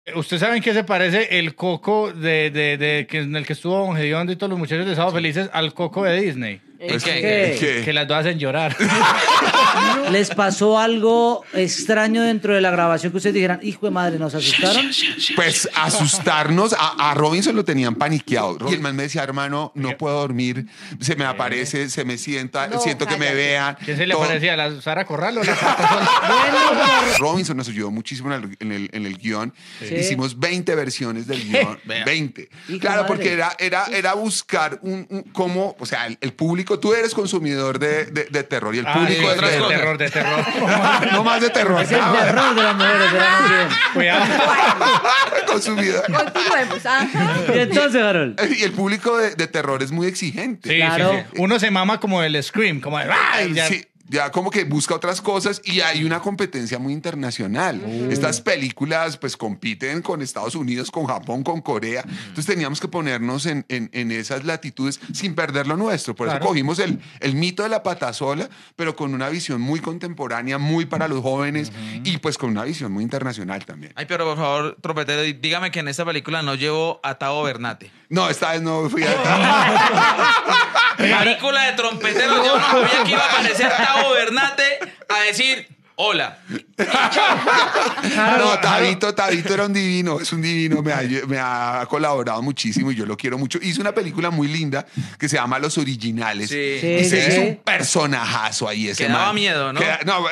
¿Usted sabe en qué se parece el Coco en el que estuvo Don Gediondo y todos los muchachos de Sábado Felices al Coco de Disney? Pues, Que las dos hacen llorar. ¿Les pasó algo extraño dentro de la grabación que ustedes dijeran, hijo de madre, nos asustaron? Pues asustarnos, a Robinson lo tenían paniqueado. Y el man me decía, hermano, no puedo dormir, se me aparece, se me sienta, siento que me vean. ¿Quién se le todo. parecía? ¿La Sara Corral o la Patasola? Robinson nos ayudó muchísimo en el guión. Sí. Hicimos 20 versiones del guión. 20. Hijo Claro, madre. porque era buscar cómo, o sea, el público, tú eres consumidor de terror y el público de terror. no más de terror. Es el terror de las mujeres de la noche. Cuidado. Consumidor. Continuemos. Y entonces, Harold. Y el público de terror es muy exigente. Sí, Claro. sí. Uno se mama como el Scream, como el... ¡ay! Ya. Sí, ya como que busca otras cosas y hay una competencia muy internacional. Estas películas pues compiten con Estados Unidos, con Japón, con Corea. Entonces teníamos que ponernos en esas latitudes sin perder lo nuestro. Por eso cogimos el mito de la patasola, pero con una visión muy contemporánea, muy para los jóvenes y pues con una visión muy internacional también. Ay, pero por favor, trompetero, dígame que en esta película no llevó a Tavo Bernate. No, esta vez no fui a... Película de trompeteros, yo no sabía que iba a aparecer Tavo Bernate a decir hola. No, Tabito era un divino, es un divino, me ha colaborado muchísimo y yo lo quiero mucho. Hizo una película muy linda que se llama Los Originales. Sí. Y se hizo un personajazo ahí ese Que daba man. miedo, ¿no? No,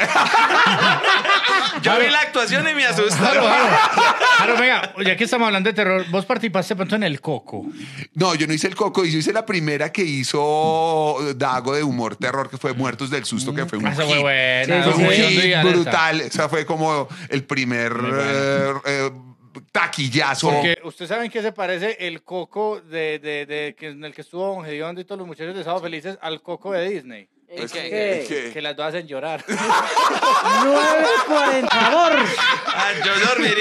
Yo vi la actuación y me asustó. Claro, venga, ya que estamos hablando de terror, vos participaste pronto en El Coco. no, yo no hice el Coco, yo hice la primera que hizo Dago de humor terror, que fue Muertos del Susto, que fue un Esa fue hit. buena. Sí, Fue un sí, Don hit Díaz, brutal. Esa fue como el primer taquillazo. Porque usted sabe en qué se parece el Coco en el que estuvo Don Gediondo y todos los muchachos de Sábado Felices al Coco de Disney. Pues, ¿Qué? Que las dos hacen llorar. 9:40, favor. Ah, yo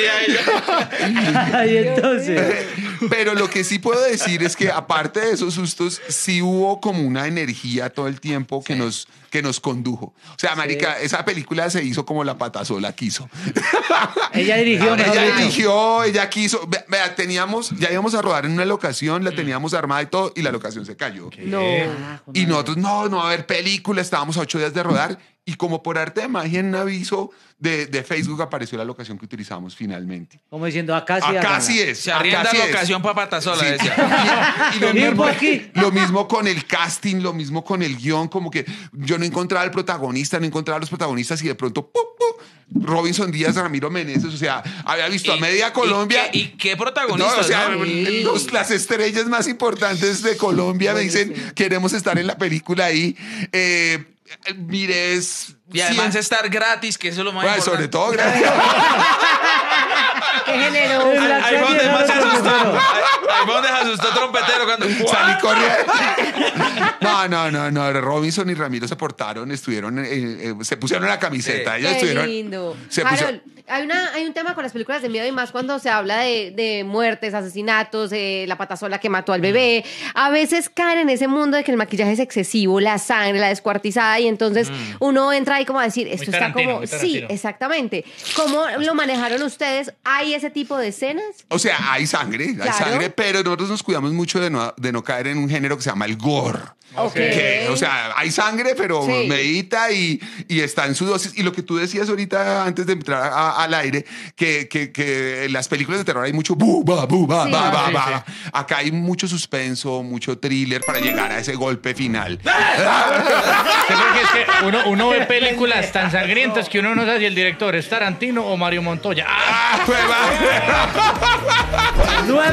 dormiría. Y entonces, Pero lo que sí puedo decir es que aparte de esos sustos, sí hubo como una energía todo el tiempo que nos condujo. O sea, marica, esa película se hizo como la patasola quiso. ella dirigió, mejor Ella dicho. dirigió, ella quiso. Vea, ya íbamos a rodar en una locación, la teníamos armada y todo, y la locación se cayó. No. Y nosotros, no va a haber película, estábamos a 8 días de rodar, y como por arte de magia en un aviso de Facebook apareció la locación que utilizamos finalmente. Como diciendo, acá sí. Acá háganla. sí es. Se arrienda acá sí es. locación para Patasola, Sí. decía. Y lo Bien mismo, por aquí. lo mismo con el casting, lo mismo con el guión, como que yo no encontraba el protagonista, no encontraba a los protagonistas y de pronto Robinson Díaz, Ramiro Meneses, o sea, había visto a media Colombia. ¿Y qué No, protagonistas? o sea, ¿no? las estrellas más importantes de Colombia me dicen, queremos estar en la película ahí. Mires... Y además estar gratis, que eso es lo más bueno, importante. sobre todo, gracias. Qué generoso. En la Ahí fue donde serie, más se Harold asustó. Trompetero. Ahí fue donde se asustó Trompetero cuando... Salí corriendo. No. Robinson y Ramiro se portaron, estuvieron, se pusieron la camiseta. Sí. Ellos Qué estuvieron. lindo. Se Harold, hay un tema con las películas de miedo y más cuando se habla de muertes, asesinatos, la patasola que mató al bebé. A veces caen en ese mundo de que el maquillaje es excesivo, la sangre, la descuartizada, y entonces uno entra ahí como a decir, esto está Tarantino, como... muy Sí, Tarantino. exactamente. ¿Cómo lo manejaron ustedes? ¿Hay ese tipo de escenas? O sea, hay sangre, Claro. pero nosotros nos cuidamos mucho de no caer en un género que se llama el gore. Ok. O sea, hay sangre, pero Sí. medita y está en su dosis. Y lo que tú decías ahorita antes de entrar al aire, que en las películas de terror hay mucho bu, ba, bu, ba, Sí. ba, ba, Sí, ba. Acá hay mucho suspenso, mucho thriller para llegar a ese golpe final. Sí, porque es que uno ve películas tan sangrientas que uno no sabe si el director es Tarantino o Mario Montoya. ¡Ah, pues, va!